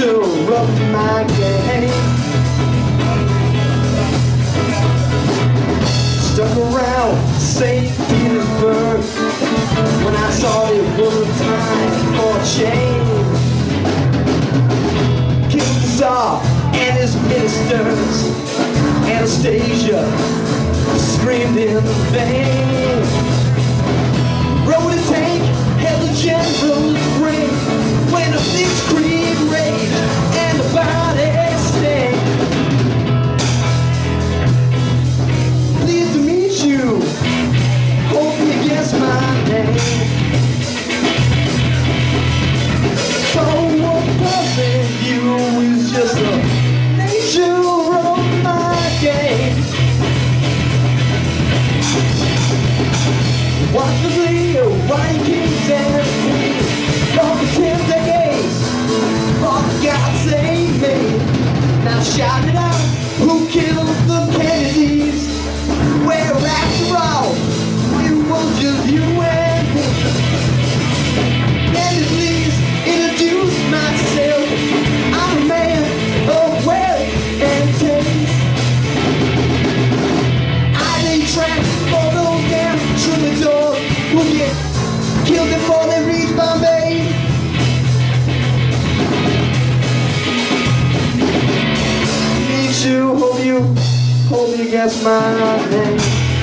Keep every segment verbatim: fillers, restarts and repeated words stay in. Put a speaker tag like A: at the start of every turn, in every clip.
A: nature of my game. Stuck around Saint Petersburg when I saw it was time for change. King Tsar and his ministers, Anastasia screamed in vain. Rode a tank, held a general's ring when a blitzkrieg raged and the body stank. Pleased to meet you, hope you guess my name. So what puzzling you is just a nature of my game. Watch the video, Ronnie Kings and Queens, for the ten decades, for God save me. Now shout it out, who killed the Kennedys? Where after all, it was just you and me. And at least introduce myself, I'm a man of wealth and taste. I lay traps for those damn troubadours who get killed before they reach Bombay. Meet you, hope you, hope you guess my name.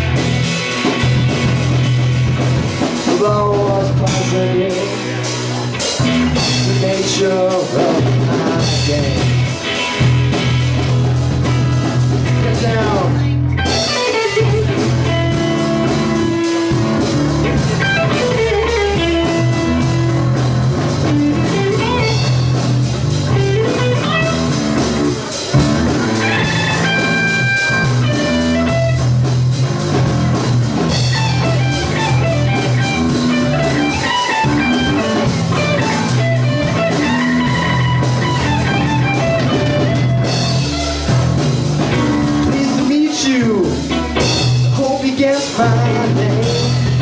A: Although I was positive, the nature of my game. Get down. Guess my name.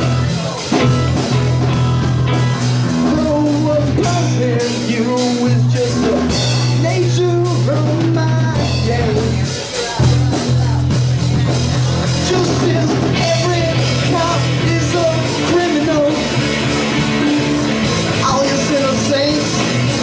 A: Oh, what puzzling you is just the nature of my game. Just as every cop is a criminal, all you sinner saints,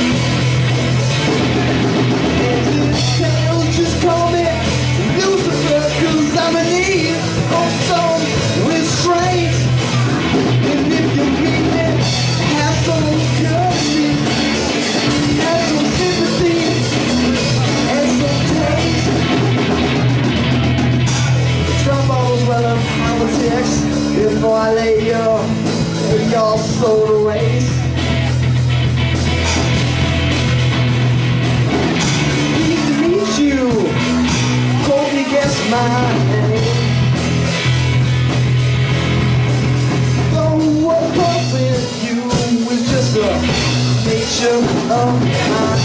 A: and this tale just call me Lucifer, 'cause I'm in need of some restraint. And if you read me, have some courtesy, have some sympathy, and some taste. Trombones, well, I'm politics before I lay your, lay your soul to waste. Pleased to meet you, hope you guess my name. What puzzling you is just the nature of my